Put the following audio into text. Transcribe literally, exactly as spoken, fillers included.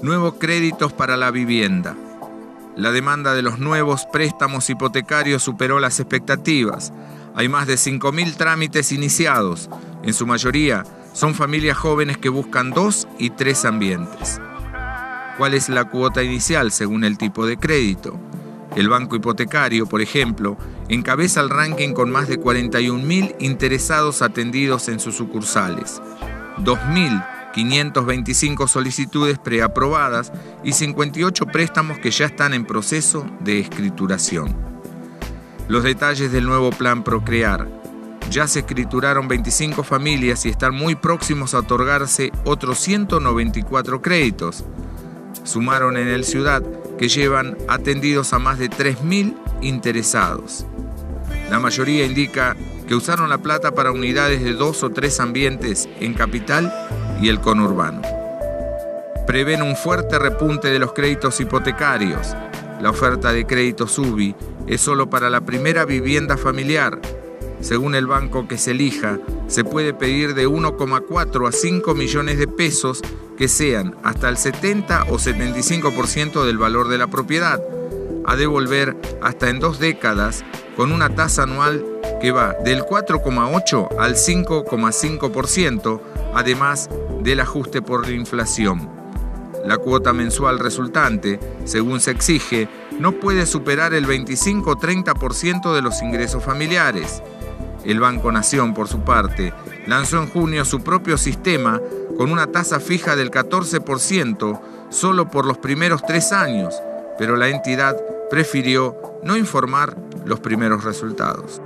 Nuevos créditos para la vivienda. La demanda de los nuevos préstamos hipotecarios superó las expectativas. Hay más de cinco mil trámites iniciados. En su mayoría son familias jóvenes que buscan dos y tres ambientes. ¿Cuál es la cuota inicial según el tipo de crédito? El Banco Hipotecario, por ejemplo, encabeza el ranking con más de cuarenta y un mil interesados atendidos en sus sucursales, dos mil quinientas veinticinco solicitudes preaprobadas y cincuenta y ocho préstamos que ya están en proceso de escrituración. Los detalles del nuevo plan Procrear. Ya se escrituraron veinticinco familias y están muy próximos a otorgarse otros ciento noventa y cuatro créditos. Sumaron en el Ciudad que llevan atendidos a más de tres mil interesados. La mayoría indica que usaron la plata para unidades de dos o tres ambientes en Capital y el conurbano. Prevén un fuerte repunte de los créditos hipotecarios. La oferta de créditos U B I es solo para la primera vivienda familiar. Según el banco que se elija, se puede pedir de uno coma cuatro a cinco millones de pesos que sean hasta el setenta o setenta y cinco por ciento del valor de la propiedad, a devolver hasta en dos décadas con una tasa anual que va del cuatro coma ocho al cinco coma cinco por ciento, además del ajuste por la inflación. La cuota mensual resultante, según se exige, no puede superar el veinticinco o treinta por ciento de los ingresos familiares. El Banco Nación, por su parte, lanzó en junio su propio sistema con una tasa fija del catorce por ciento solo por los primeros tres años, pero la entidad prefirió no informar los primeros resultados.